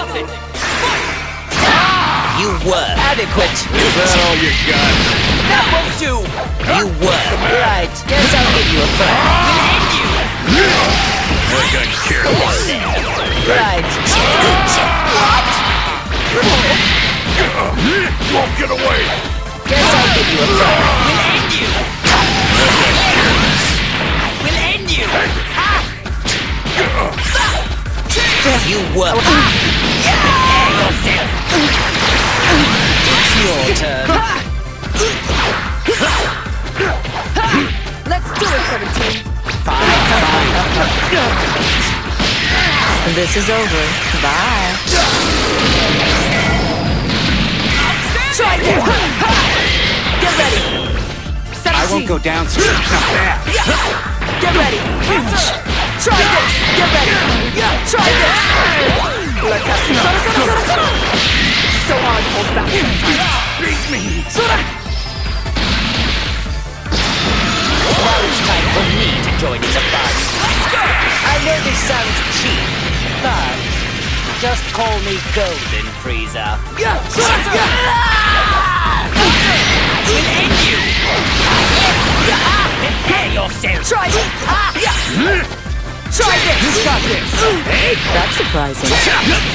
nothing. You were adequate. Is that all you got? That won't do. You were. Right. Guess I'll give you a friend. We'll end you. We're gonna cure this. Right. Won't get away. Guess I'll give you a friend. We'll end you. We'll end you. You were. Prepare yourself. It's your turn. Let's do it, 17. Fine. This is over. Bye. Try this. Get ready. 17. I won't go down so not bad. Get ready. Try this. Get ready. Try this. Let's have some. Sora. So hard to hold back. Beat me! Sora. Now it's time for me to join in the fun. I know this sounds cheap, but just call me Golden Freezer. We'll end you. Prepare yourself. Try this. Try this. You got this! That's surprising. It's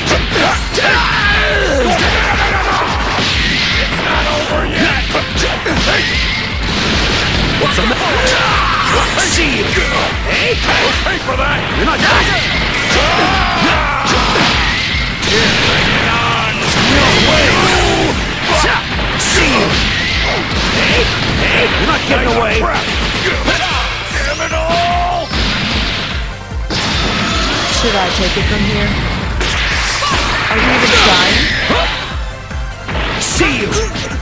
not over yet. What's the matter? See you! Hey, we'll pay for that. You're not done! Bring it on. No way! See you! Hey! You're not getting away! Damn it all! Should I take it from here? Are you even trying? See you!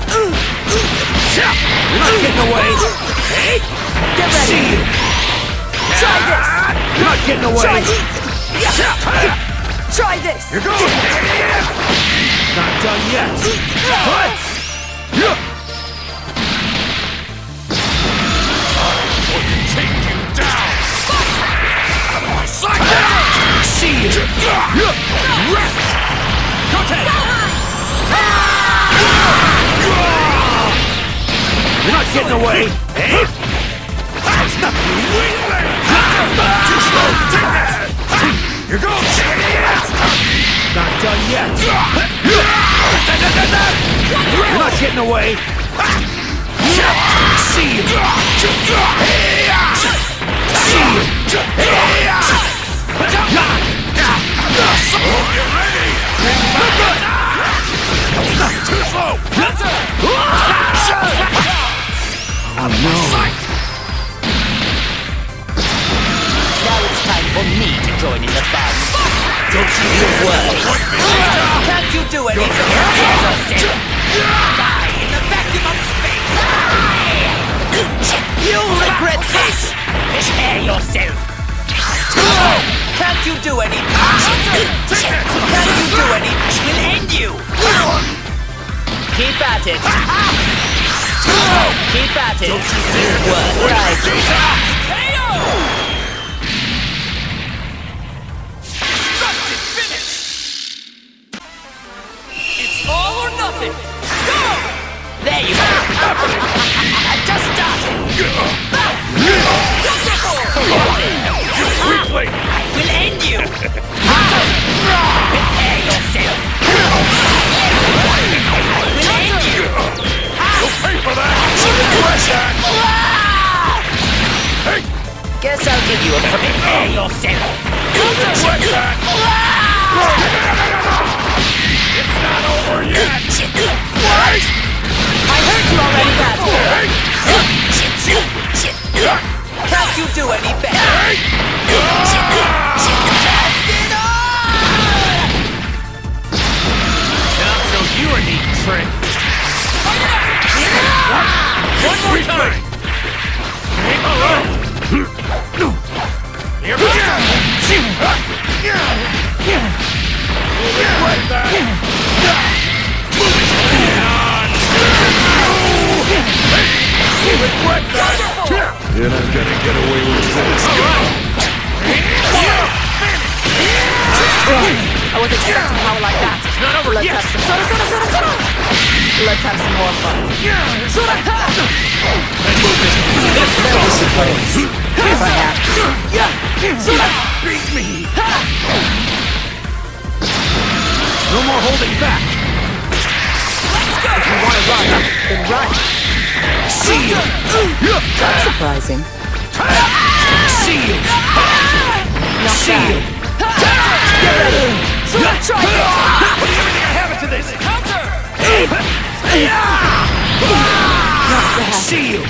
You're not getting away! Hey! Get ready. See you! Try this. You're not getting away! Try this. You're going! Not done yet! What? Take you down! Out of my sight! See you! Rest! You're not getting away! Hey! That's not Too slow! Take that! You're going! Not done yet! You're not getting away! See you! See you! You're ready! Too slow! Oh no! Now it's time for me to join in the fun. Don't you worry. Can't you do anything? Die in the vacuum of space. You'll regret this. Prepare yourself. Can't you do anything? Can't you do anything? We'll end you. Keep at it. Keep at it. Right. Destructive finish. It's all or nothing. Go! There you go. Just started. Weakling! I will end you. Prepare yourself. I will end you. You'll pay for that! Hey! Guess I'll give you a Prepare yourself. Like that! It's not over yet! Wait! I heard you already, Bardock. Can't you do any better? Now show you a neat trick! One more time. Alright! Here we go! Like that! Regret that! You're not gonna get away with this! I wasn't expecting power like that. Not over Let's yet. have some Sora. Let's have some more fun. Sora! If I have to. Sora! Beat me! No more holding back! If you want to run, then run. See you! That's surprising. See you! Not See you! bad. Get ready. Sora, try this. Putting everything I have into this! Counter! Not bad. See you!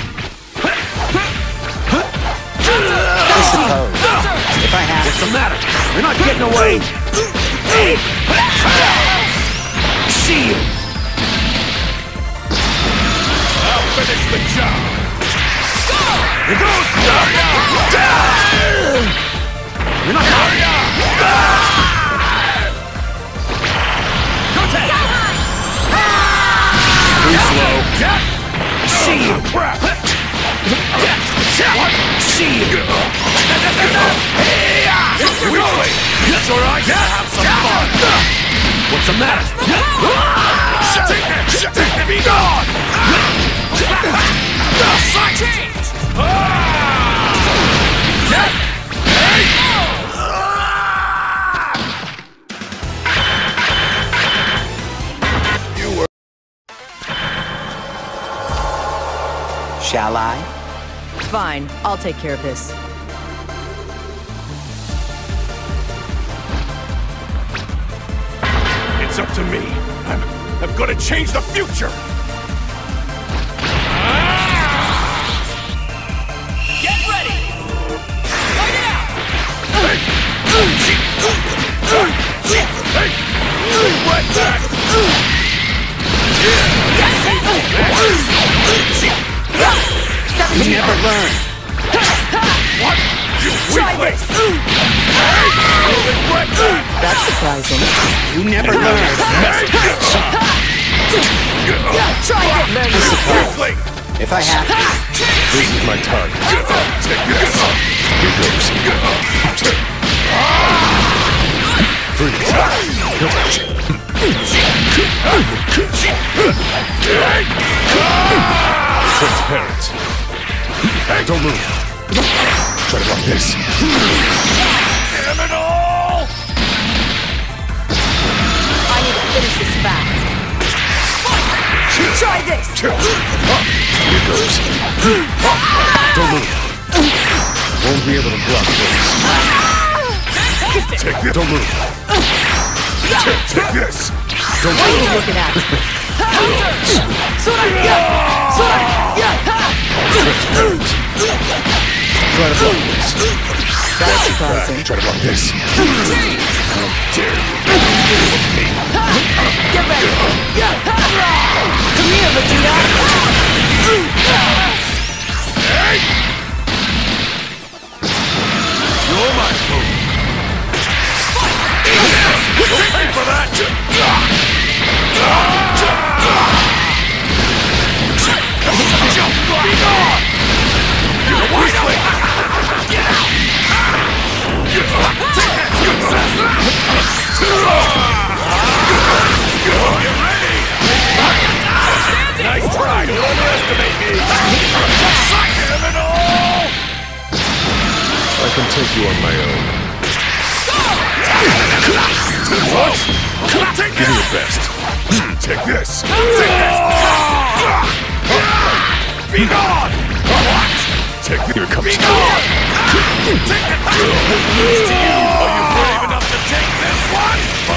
I suppose. If I have What's the matter? You're not getting away! See you! I'll finish the job. Here goes! You're not Too slow. See you! Crap. See you! Really? It's all right. Have some fun. What's the matter? Take it. Be gone. Change! You were. Shall I? Fine, I'll take care of this. It's up to me. I'm gonna change the future. Get ready! Fight it out! Right back. You never learn. What? You Try weakling. this. Right back. That's surprising. You never learn. Try it. Learn this. Weakling. If I have to. This is my target. Take this. Here goes. Transparent. Hey, don't move. Try to block this. Criminal! I need to finish this fast. Try this. Here goes. Don't move. Won't be able to block this. Take this. Don't move. Take this. Don't What are you move. looking at? Sora! Sora! Try to block this. That's surprising. Try to block this. How dare you? Get ready. Come here, Vegeta. Hey! You're my fool. Don't pay for that! Be gone! You're a weakling! Get out! Take that, you assassin! Get ready! Nice try to underestimate me! Criminal! I can take you on my own. What? Give me your best. Take this. Take this. Be gone! What? Take this. Here comes. Be gone! Take it. Are you brave enough to take this one?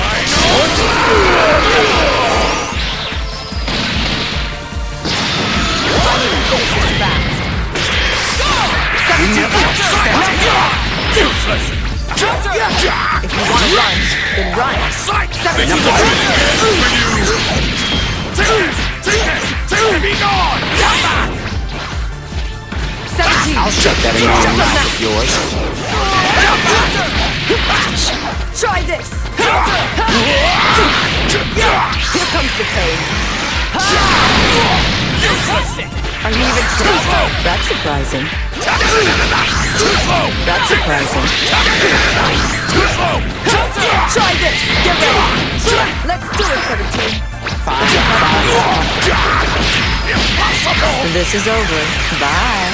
Useless. If you want to run, then run. Sight! Take this! Take it! Be gone! 17. I'll shut that annoying mouth of yours. Try this. Here comes the pain. Are you even trying? That's surprising. Too slow! That's surprising. Too slow! Try this. Get ready. This is over. Bye.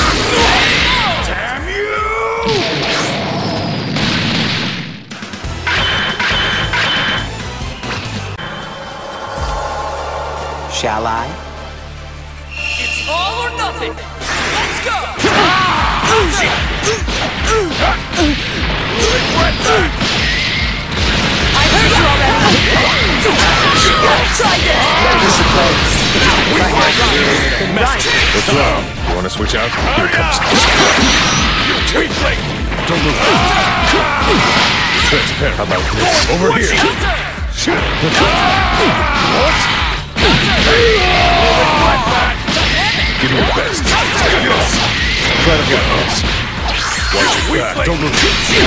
Damn you! Shall I? It's all or nothing. Let's go. I heard you already. Try this. What's wrong? You want to switch out? Here it comes. You weakling! Don't move. Transparent. How about this? Over here. Give me your best. Try to get this. Watch your back. Don't move.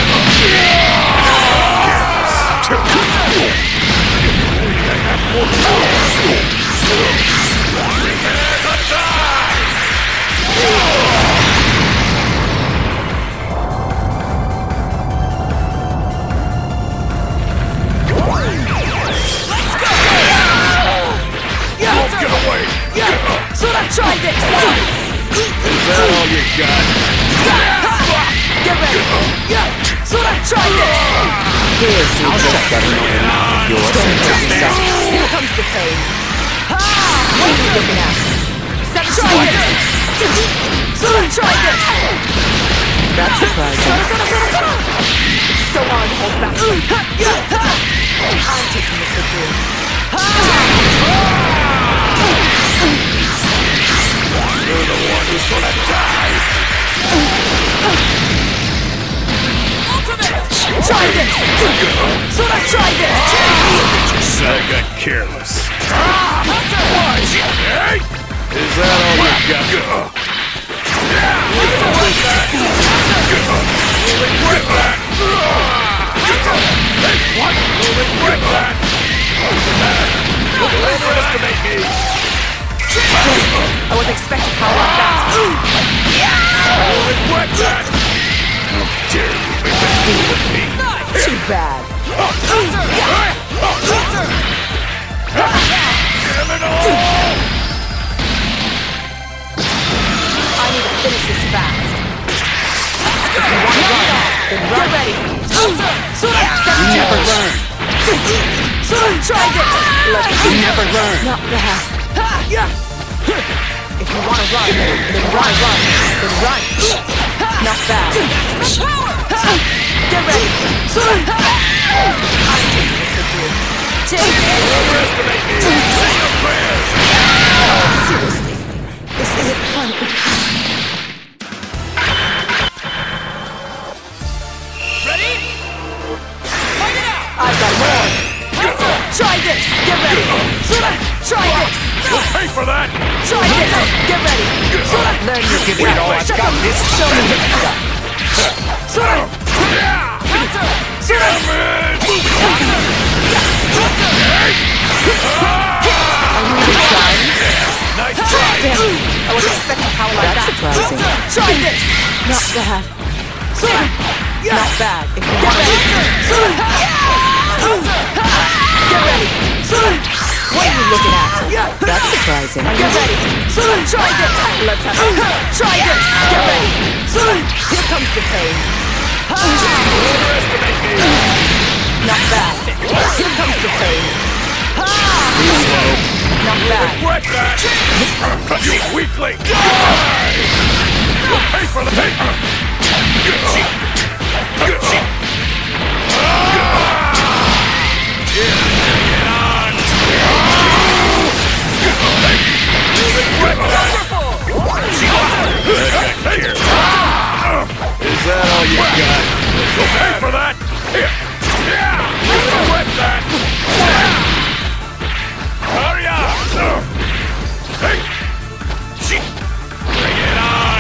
Get away! So let's try this. Is that all you got? Get ready. So let's try this. I'll shut that annoying mouth of yours. Here comes the pain. What are you looking at? Try this. So let's try this. That's surprising. Don't want to hold back. I'm taking this with you. You're the one who's gonna die! Ultimate. Try this. So let's try this. I got careless. Hey! Is that all you got? Hey, what? You'll regret that! Don't underestimate me! I wasn't expecting power like that. You'll regret that! How dare you make that deal with me? Too bad. Damn it all! I need to finish this fast. If you want to run, then run. Get ready. So You never learn. So try this. You never learn. Not bad. If you want to run, then run. Then run. Not bad. Get ready. I'm taking this with you. Take it. Underestimate me! Say your prayers! Seriously, this isn't fun. Ready? Fight it out. I've got more. Try this. Get ready. Try this. You'll pay for that! Try this. Get ready. Learn your Give me all I've got. This Show me your stuff. Nice try! I wasn't expecting power like that. That's surprising. Try this. Not bad. Not bad. If you want to. Get ready. What are you looking at? That's surprising. Get ready. Try this. Let's have it. Try this. Get ready. Here comes the pain. Underestimate me! Not bad. Here comes the pain. Not bad. Regret that! You weakling! Die! You'll pay for the paper! Is that all you got? You'll pay for that! Here! Regret that! Hurry up! Hey! Bring it on!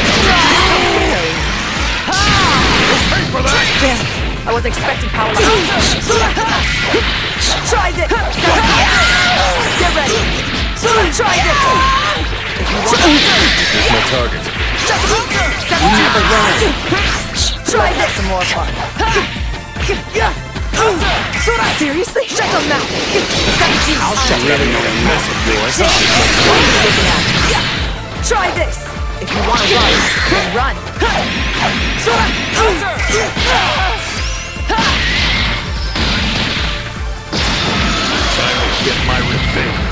Pay for that! Damn, I wasn't expecting power like that. Try this. Get ready. Try this. If you want to. Here's my target. You never learn. Try this. Some more fun. Seriously? Shut your mouth. I'll shut that annoying mess of yours. What are you looking at? Try this! If you want to run, then run! Sora! Counter! Time to get my revenge.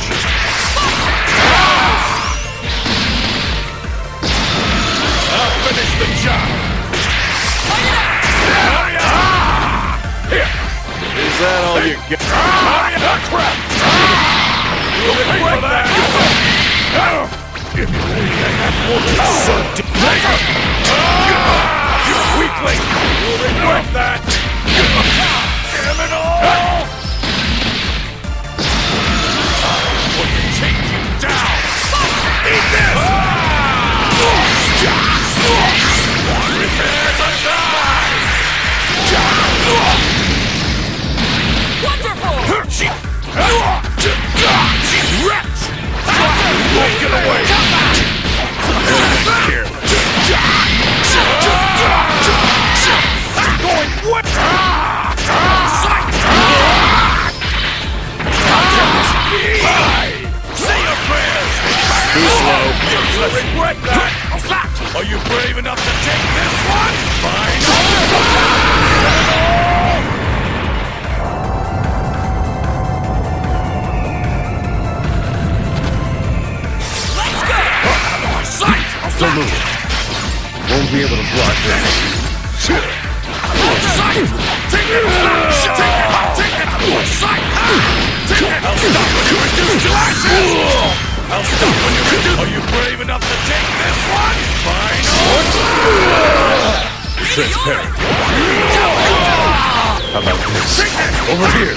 I'll finish the job. Here. Is that all you got? Crap! You'll pay for that! Give me you weakling! You'll regret that! Damn it all! I'm going to take you down! Eat this! Prepare to die! Wonderful! Wretch! Won't get away! Here! Going what? Say your prayers! Too slow. You'll regret that! Are you brave enough to take this one? Fine! Let's go! Out of my sight! Don't move. Won't be able to block this. Out of my sight! Take it! Take it out of my sight! Take it! I'll stop when you reduce to ashes! I'll stop when you reduce! Are you brave enough to take this one? Fine! Transparent. How about this? Over here!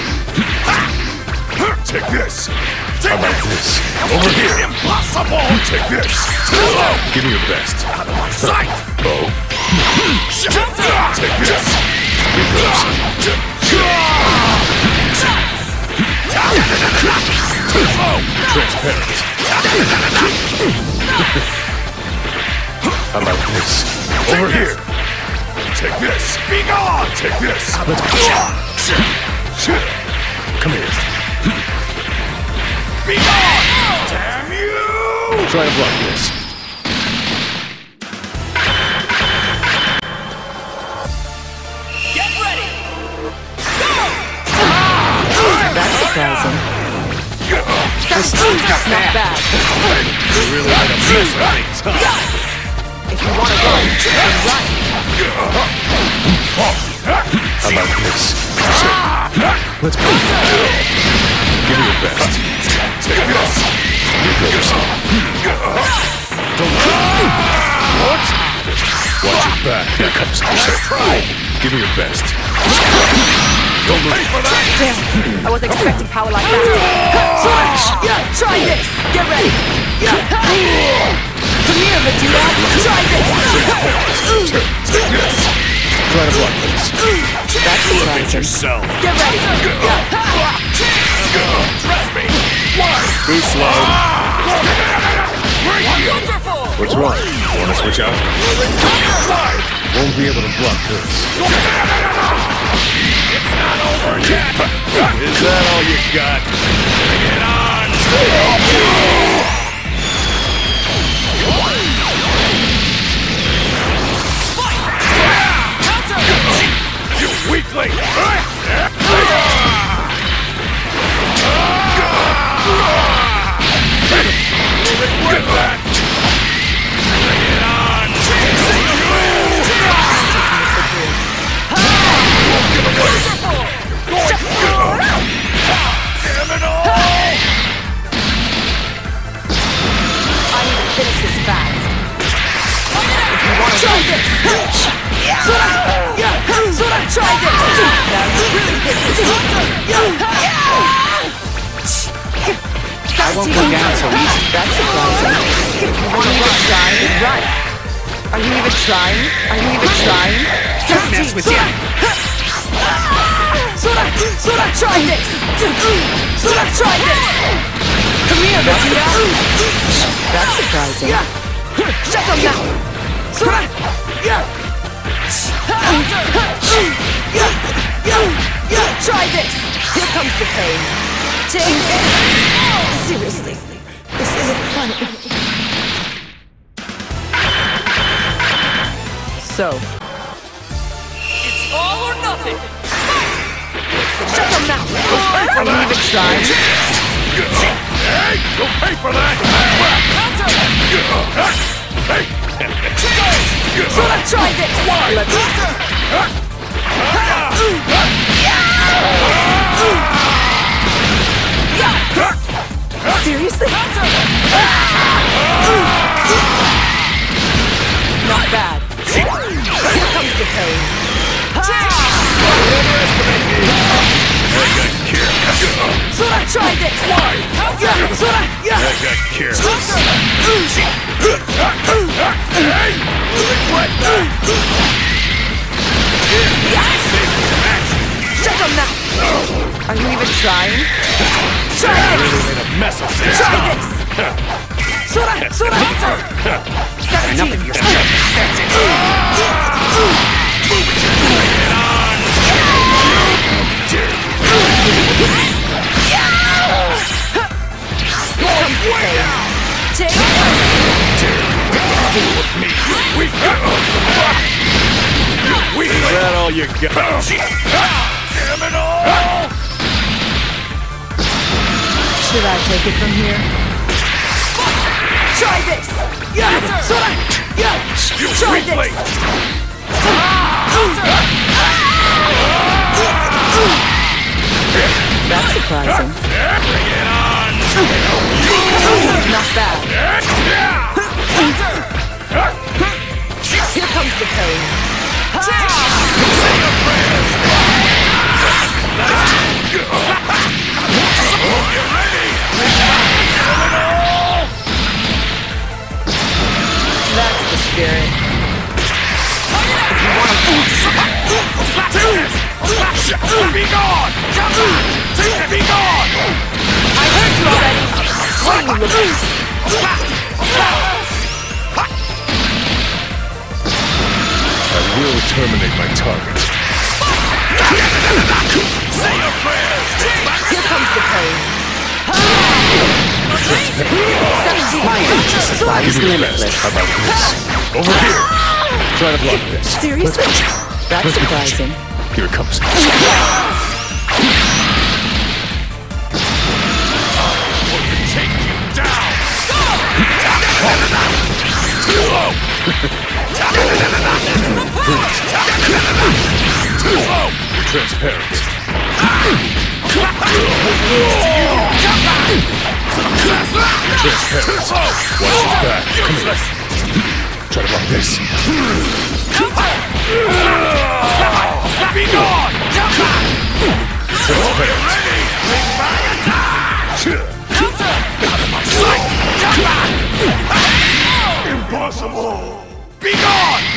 Take this! How about this? Over here! Impossible! Take this! Give me your best. Out of my sight! Oh. Take this! Here goes. Transparent. How about this? Over here! Take this! Be gone! Take this! Let's go. Come here. Be gone! Damn you! Try to block this. Get ready! Go! That's surprising. Not bad. You really made a mess of things, huh? If you want to run, then run. How about this? Let's go. Give me your best. Take this. Here goes. Don't What? Watch your back. Here comes the try. Give me your best. Don't move. Pay for that. Damn, I wasn't expecting power like that. Try this. Get ready. Come here, Vegeta. Try this. Take this. Try to block this. That's Look at surprising. yourself. Get ready. Trust me. Why? Too slow. Wonderful! What's wrong? Want to switch out? Won't be able to block this. It's not over yet. Is that all you got? Bring it on. You weakling! Regret that! Bring it on! Get away! Damn it all! I need to finish this fast. If you want to try this. Sora, try this. Now you really hit I won't go down so easy. That's surprising. If you want to try, then run. Are you even trying? Are you even trying? Don't mess with you. Sora, try this. Sora, try this. Come here, Vegeta. That's surprising. Shut them now. Sora. Try this. Here comes the pain. Take it. Seriously, this isn't funny. so. It's all or nothing. Shut your mouth! Are you even trying? Hey, you'll pay for that! Hey! So let's try this! Let's seriously? Not bad. Here comes the pain. So let's try this! Why? So I got care. Hey! Regret that! shut your mouth! Are you even trying? Try I this! really made a mess of this. Try this! Sora! 17! That's it. Move it. Bring it on. Way down. Take it! Fool with me. We got we is that all you got? Damn it all! Should I take it from here? Try this! Sora! You Try weak this! link. That's surprising. Bring it on. Not bad. Here comes the pain. You ready? That's the spirit. Be gone! Be gone! I heard you already. Wait, you little... I will terminate my target. Say your prayers! Here comes the pain. 17. Supply is limitless. How about this? Over here! Try to block this. Seriously? That's surprising. Here it comes. Take you down! Too low! Too low! You're transparent. You're transparent. Watch his back. Come here. Try to block this. Be gone! Impossible! Be gone!